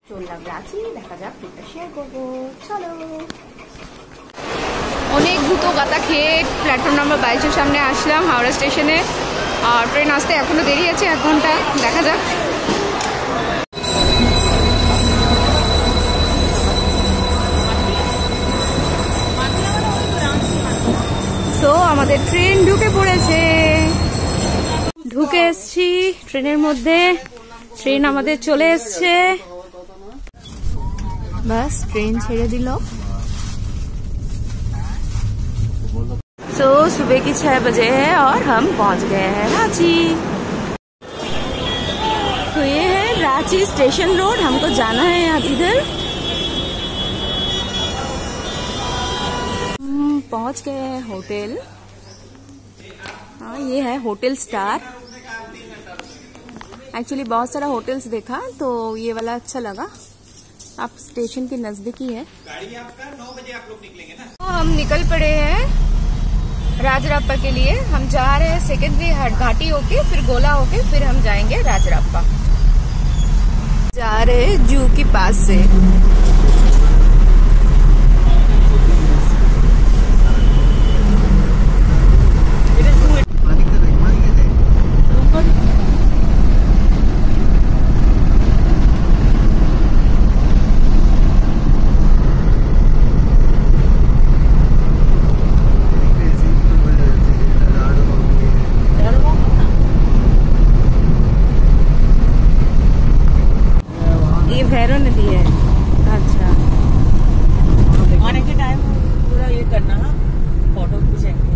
চললাম রাঁচি, দেখা যাক ট্রিপটা শেয়ার করবো, চলো। অনেক দ্রুত গাতা খেয়ে প্ল্যাটফর্ম নাম্বার 22-এর সামনে আসলাম হাওড়া স্টেশনে। আর ট্রেন আসতে এখনো দেরি আছে 1 ঘন্টা, দেখা যাক। তো আমাদের ট্রেন ঢুকে পড়েছে, ঢুকে এসছি ট্রেনের মধ্যে। ট্রেন আমাদের চলে এসছে, बस ट्रेन छेड़े दिल। तो सुबह की 6 बजे है और हम पहुंच गए हैं रांची। तो ये है रांची स्टेशन रोड, हमको जाना है यहाँ इधर। पहुंच गए हैं होटल। हाँ, ये है होटल स्टार। एक्चुअली बहुत सारा होटल्स देखा तो ये वाला अच्छा लगा। आप स्टेशन के नजदीक ही है। गाड़ी आपका 9 बजे आप लोग निकलेंगे ना। तो हम निकल पड़े हैं राजराप्पा के लिए। हम जा रहे हैं सेकेंडरी घाटी होके, फिर गोला होके, फिर हम जाएंगे राजराप्पा। जा रहे हैं जू के पास से। भैरव नदी है। अच्छा, आने के टाइम पूरा ये करना, फोटो खींचेंगे।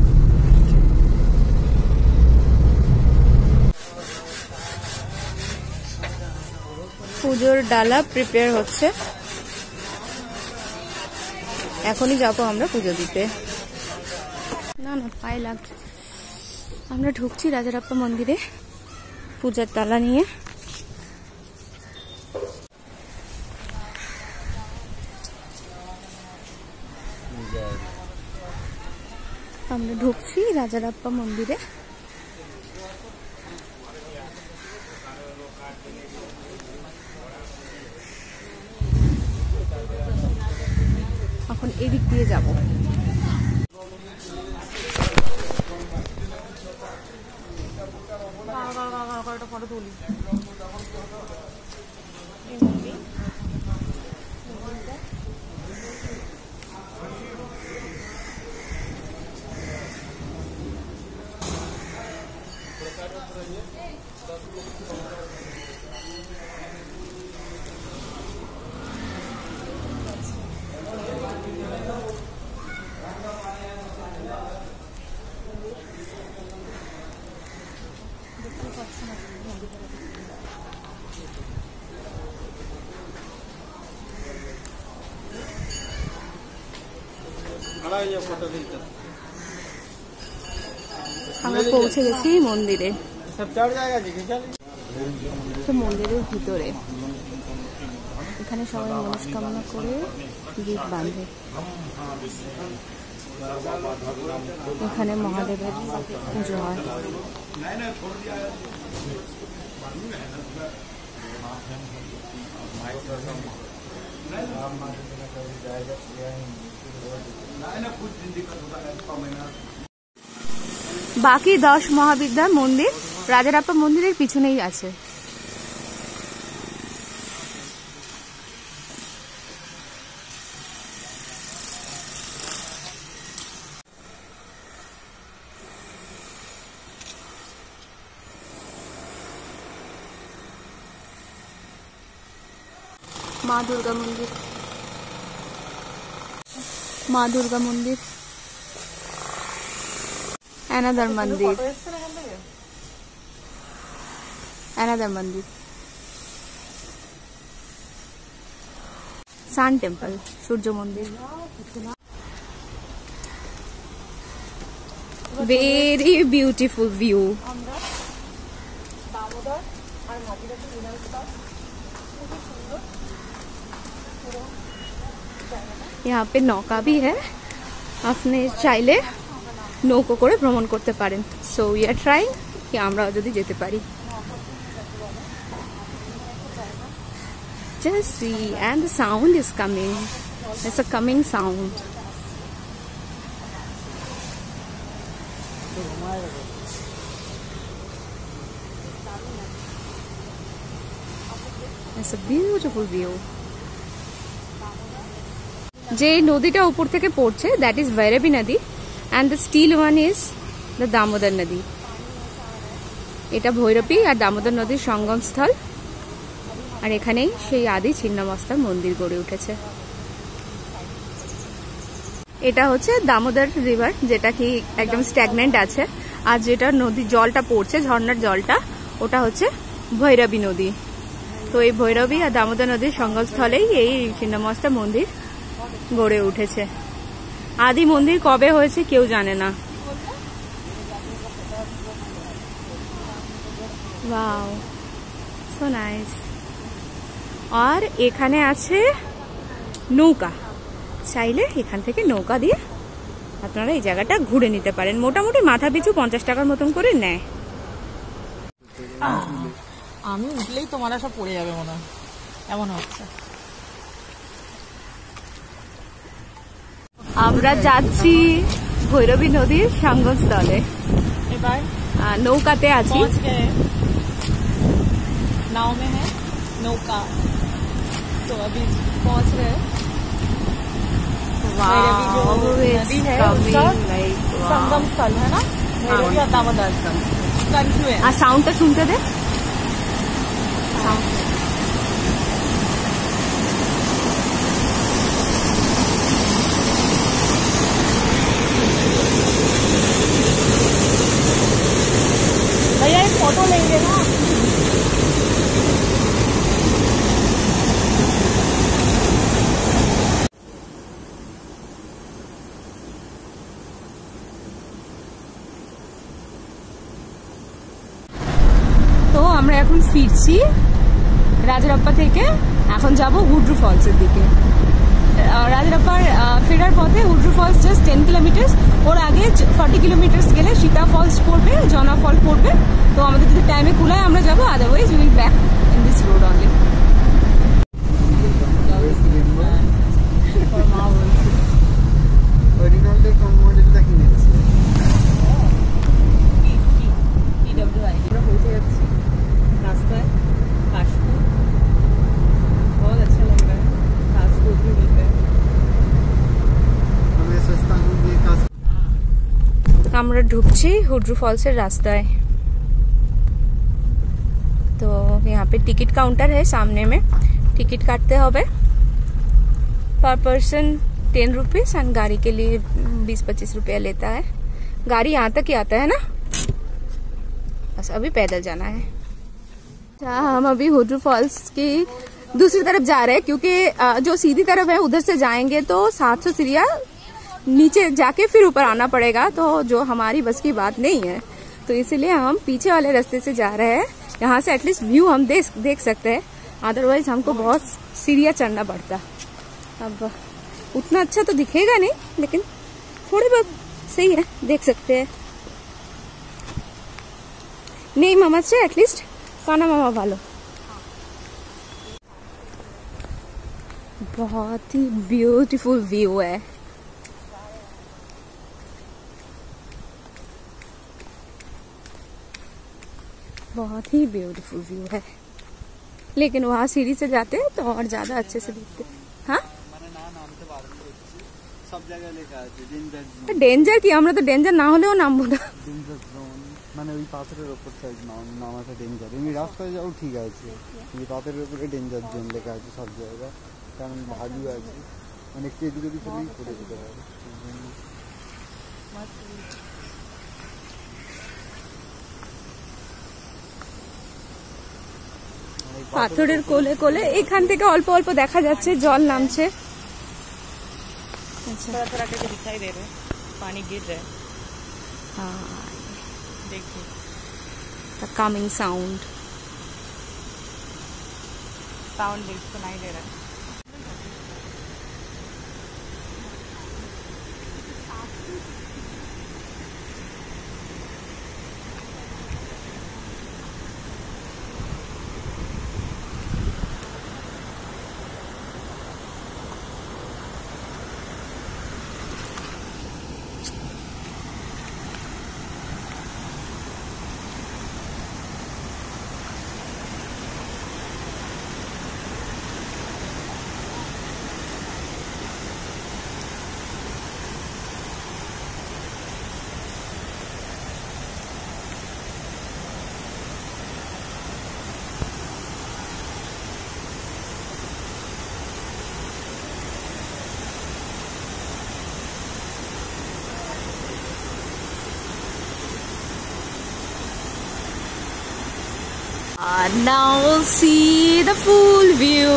পুজোর ডালা প্রিপেয়ার হচ্ছে, এখনই যাবো আমরা পুজো দিতে। না না, পায়ে লাগছে। আমরা ঢুকছি রাজারাপ্পা মন্দিরে পূজার ডালা নিয়ে। আমরা ঢুকছি রাজারাপ্পা মন্দিরে। এখন এদিক দিয়ে যাব। ফটো তুলি। আমরা পৌঁছে গেছি মন্দিরে। তো মন্দিরের ভিতরে এখানে সবাই মনস্কামনা করে গিট বাঁধে। এখানে মহাদেবের পুজো হয়। বাকি 10 মহাবিদ্যার মন্দির রাজারাপ্পা মন্দিরের পিছনেই আছে। মা দুর্গা মন্দির, মা দুর্গা মন্দির, অ্যানাদার মন্দির, অ্যানাদার মন্দির, সান টেম্পল, সূর্য মন্দির। Very beautiful view. यहाँ पे नौका भी है, আপনি চাইলে নৌকো করে ভ্রমণ করতে পারেন। সো উই আর ট্রাইং কি আমরা যদি যেতে পারি। Just see, and the sound is coming. It's a coming sound. It's a beautiful view. যে নদীটা উপর থেকে পড়ছে that is Vairabi Nadi, and the still one is the Damodar Nadi. এটা ভৈরবী আর দামোদর নদীর সঙ্গমস্থল, আর এখানেই সেই আদি ছিন্নমস্তার মন্দির গড়ে উঠেছে। এটা হচ্ছে দামোদর রিভার, যেটা কি একদম স্ট্যাগনেন্ট আছে, আর যেটা নদীর জলটা পড়ছে, ঝর্ণার জলটা, ওটা হচ্ছে ভৈরবী নদী। তো এই ভৈরবী আর দামোদর নদীর সঙ্গমস্থলেই এই ছিন্নমস্তা মন্দির গড়ে উঠেছে। আদি মন্দির কবে হয়েছে কেউ জানে না। Wow, so nice. আর এখানে আছে নৌকা, চাইলে এখান থেকে নৌকা দিয়ে আপনারা এই জায়গাটা ঘুরে নিতে পারেন। মোটামুটি মাথা পিছু 50 টাকার মতন করে নেয়। আমি উঠলেই তোমারা সব পড়ে যাবে মনে হয়, এমন হচ্ছে। আমরা যাচ্ছি ভৈরবী নদীর সঙ্গমস্থলে, এবার নৌকাতে আছি। नाव में है नौका, तो अभी पहुंच रहे। नदी है उसका संगम स्थल है ना, भैरवी और दामोदर कन्फ्लुएंस। साउंडটা শুনতে দে। भैया एक फोटो लेंगे ना। তো আমরা এখন ফিরছি রাজারাপ্পা থেকে, এখন যাব হুড্রু ফলসের দিকে। রাজারাপ্পার ফেরার পথে হুড্রু ফলস জাস্ট 10 কিলোমিটার্স, ওর আগে 40 কিলোমিটার্স গেলে সীতা ফলস পড়বে, জনা ফল পড়বে। তো আমাদের যদি টাইমে কুলায় আমরা যাবো, otherwise will back in this road only. আমরা ঢুকছি হুড্রু फॉल्सের রাস্তায়। तो यहाँ पे टिकट काउंटर है, सामने में टिकट काटते होवे। पर पर्सन 10 रुपीज, एंड गाड़ी के लिए 20-25 रुपया लेता है। गाड़ी यहाँ तक ही आता है ना, बस अभी पैदल जाना है। हम अभी हुड्रू फॉल्स की दूसरी तरफ जा रहे हैं, क्योंकि जो सीधी तरफ है उधर से जाएंगे तो 700 सीढ़ियाँ नीचे जाके फिर ऊपर आना पड़ेगा, तो जो हमारी बस की बात नहीं है। तो इसीलिए हम पीछे वाले रास्ते से जा रहे हैं। यहाँ से एटलीस्ट व्यू हम देख सकते हैं, अदरवाइज हमको बहुत सीढ़ियाँ चढ़ना पड़ता। अब उतना अच्छा तो दिखेगा नहीं, लेकिन थोड़ी बहुत सही है, देख सकते हैं। नहीं मामा से एटलीस्ट काना मामा वालों। बहुत ही ब्यूटीफुल व्यू है। बहुत ही ब्यूटीफुल व्यू है, लेकिन वहाँ सीढ़ी से जाते हैं तो और ज्यादा अच्छे से दिखते। हाँ सब जगह लेखा আছে ডেঞ্জার জোন। ডেঞ্জার কি, আমরা তো ডেঞ্জার না হলেও নামবো না। ডেঞ্জার জোন মানে ওই পাথরের উপর সাইড নামাটা ডেঞ্জার। এমনি রাস্তায় যাও ঠিক আছে, কিন্তু পাথরের উপরে ডেঞ্জার জোন লেখা আছে সব জায়গায়, কারণ ভালু আছে, মানে একটু এদিকে ওদিকে হলেই পড়ে যেতে পারে। পাথরের কোলে কোলে এখান থেকে অল্প অল্প দেখা যাচ্ছে জল নামছে। थोड़ा थोड़ा करके दिखाई दे रहा है, पानी गिर रहा है। हाँ, देखिए द कमिंग साउंड सुनाई दे रहा है। Now we'll see the full view.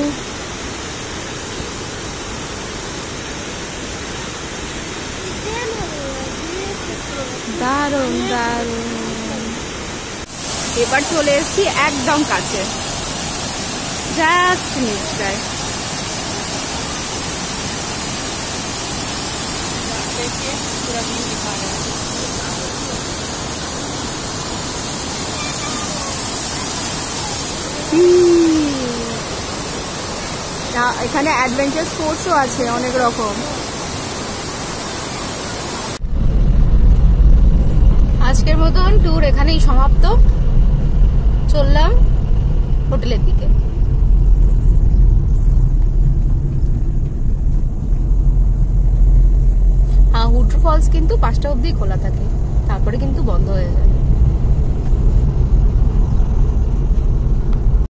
দারুণ দারুণ। এবার চলে এসেছি একদম কাছে, জাস্ট নিচটায়। এখানে অ্যাডভেঞ্চার স্পোর্টসও আছে অনেক রকম। আজকের মতন ট্যুর এখানেই সমাপ্ত। চললাম হোটেলের দিকে। হ্যাঁ, হুড্রু ফলস কিন্তু 5টা অবধি খোলা থাকে, তারপরে কিন্তু বন্ধ হয়ে যায়।